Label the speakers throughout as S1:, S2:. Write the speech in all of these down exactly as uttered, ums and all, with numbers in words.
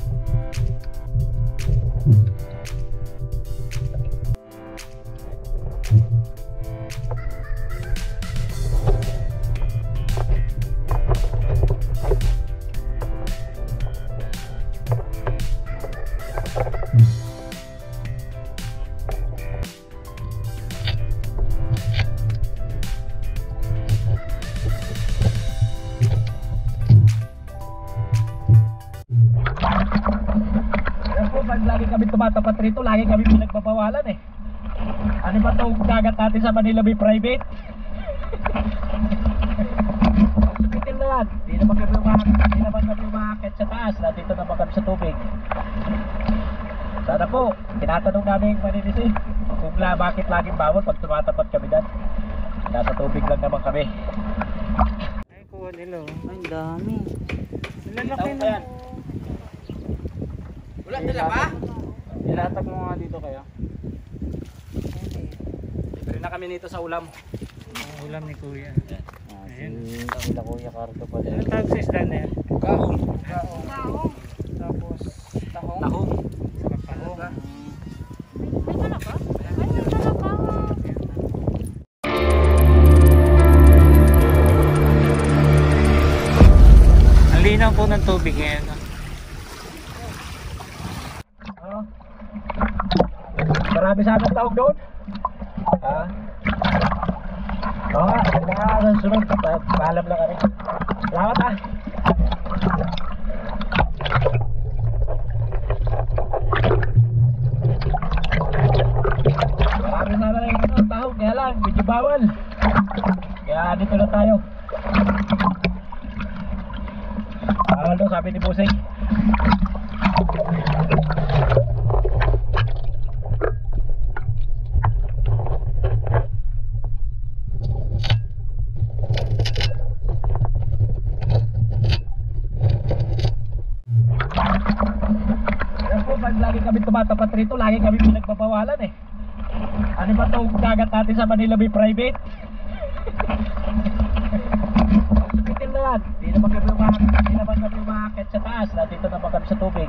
S1: Lagi kami tumatapat rito, lagi kami pinagbabawalan eh. Ano ba itong dagat natin sa Manila Bay private? Sukitin na yan. Di naman kami umakit, di naman kami umakit sa taas. Nandito naman kami sa tubig. Sana po, tinatanong namin maninisin kung la, bakit laging bawal pag tumatapat kami dyan. Nasa tubig lang naman kami.
S2: Ay, kuha nila. Ay, dami.
S1: Lalaki na yan.
S2: Wala nila ba? Ilatag mo nga dito kaya.
S1: Libre na kami nito sa ulam.
S2: Ang ulam ni Kuya.
S1: Ah, si sila Kuya Cardo pala.
S2: Ano tawag sa isda na yan?
S1: Gaong.
S2: Gaong. Gaong. Tapos tahong.
S1: Tahong.
S2: Sarap tahong.
S3: May talaka? Ay, may talaka.
S2: Ang linaw po ng tubig ngayon.
S1: Marami sa amin tawag doon. Ha? Oo nga, mga sunod. Paalam lang kami. Salamat ha. Marami sa amin ito tawag. Kaya lang, medyo bawal. Kaya dito na tayo. Bawal doon, sabi ni Busing. Lagi kami tumatapat rito, lagi kami pinagbabawalan eh. Ano ba itong dagat natin sa Manila Bay private? Sukitin na yan. Di naman kami umakit, di naman kami umakit sa taas. Nandito naman kami sa tubig.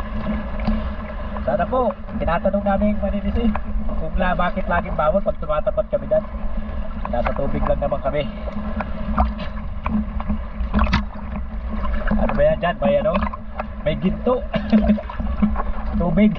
S1: Sana po, tinatanong namin maninisin kung la, bakit laging bawal pag tumatapat kami dyan. Nasa tubig lang naman kami. Ano ba yan dyan? May ano? May ginto. Tubig.